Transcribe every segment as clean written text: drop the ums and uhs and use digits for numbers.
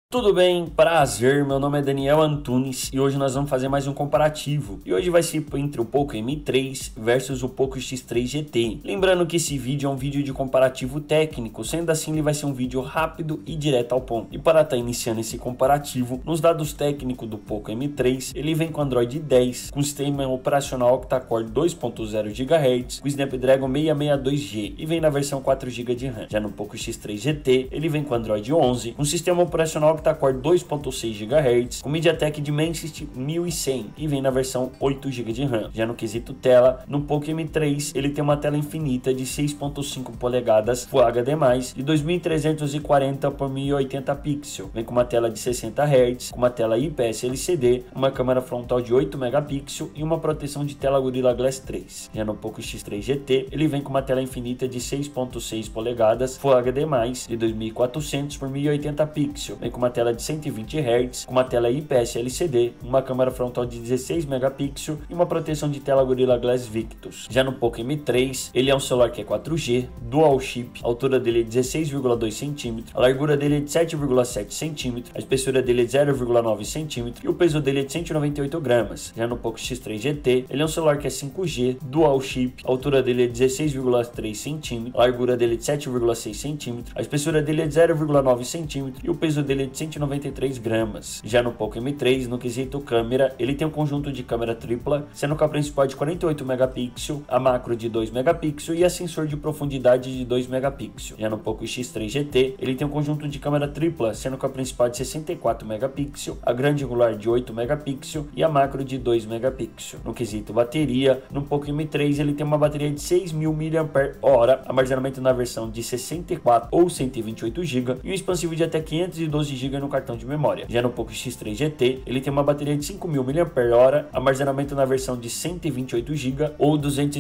Tudo bem? Prazer, meu nome é Daniel Antunes e hoje nós vamos fazer mais um comparativo. E hoje vai ser entre o Poco M3 versus o Poco X3 GT. Lembrando que esse vídeo é um vídeo de comparativo técnico, sendo assim ele vai ser um vídeo rápido e direto ao ponto. E para estar iniciando esse comparativo, nos dados técnicos do Poco M3, ele vem com Android 10, com sistema operacional octa-core 2.0 GHz, com Snapdragon 662G e vem na versão 4 GB de RAM. Já no Poco X3 GT, ele vem com Android 11, com sistema operacional octa-core 2.6 GHz, com MediaTek Dimensity 1100 e vem na versão 8 GB de RAM. Já no quesito tela, no Poco M3 ele tem uma tela infinita de 6.5 polegadas Full HD+, de 2340 por 1080 pixels. Vem com uma tela de 60 Hz, com uma tela IPS LCD, uma câmera frontal de 8 megapixels e uma proteção de tela Gorilla Glass 3. Já no Poco X3 GT, ele vem com uma tela infinita de 6.6 polegadas Full HD+, de 2400 por 1080 pixels. Vem com uma tela de 120 Hz, com uma tela IPS LCD, uma câmera frontal de 16 megapixels e uma proteção de tela Gorilla Glass Victus. Já no Poco M3, ele é um celular que é 4G, dual chip, a altura dele é 16,2 cm, a largura dele é de 7,7 cm, a espessura dele é de 0,9 cm e o peso dele é de 198 gramas. Já no Poco X3 GT, ele é um celular que é 5G, dual chip, a altura dele é 16,3 cm, a largura dele é de 7,6 cm, a espessura dele é de 0,9 cm e o peso dele é de 193 gramas. Já no Poco M3, no quesito câmera, ele tem um conjunto de câmera tripla, sendo que a principal é de 48 megapixels, a macro de 2 megapixels e a sensor de profundidade de 2 megapixels. Já no Poco X3 GT, ele tem um conjunto de câmera tripla, sendo que a principal é de 64 megapixels, a grande angular de 8 megapixels e a macro de 2 megapixels. No quesito bateria, no Poco M3 ele tem uma bateria de 6.000 mAh, armazenamento na versão de 64 ou 128 GB e um expansivo de até 512 GB no cartão de memória. Já no Poco X3 GT, ele tem uma bateria de 5.000 mAh, armazenamento na versão de 128 GB ou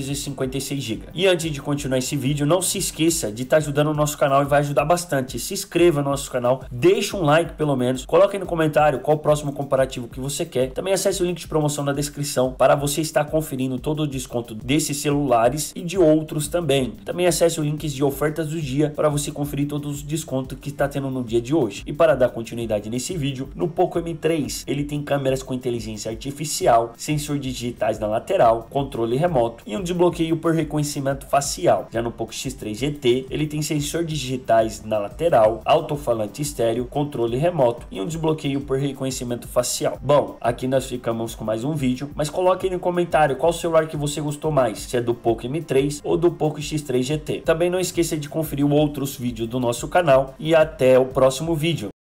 256 GB. E antes de continuar esse vídeo, não se esqueça de estar ajudando o nosso canal e vai ajudar bastante. Se inscreva no nosso canal, deixa um like pelo menos, coloque aí no comentário qual o próximo comparativo que você quer. Também acesse o link de promoção na descrição para você estar conferindo todo o desconto desses celulares e de outros também. Também acesse os links de ofertas do dia para você conferir todos os descontos que está tendo no dia de hoje. E para dar continuidade nesse vídeo, no Poco M3 ele tem câmeras com inteligência artificial, sensor digitais na lateral, controle remoto e um desbloqueio por reconhecimento facial. Já no Poco X3 GT ele tem sensor digitais na lateral, alto-falante estéreo, controle remoto e um desbloqueio por reconhecimento facial. Bom, aqui nós ficamos com mais um vídeo, mas coloque aí no comentário qual celular que você gostou mais, se é do Poco M3 ou do Poco X3 GT. Também não esqueça de conferir outros vídeos do nosso canal e até o próximo vídeo.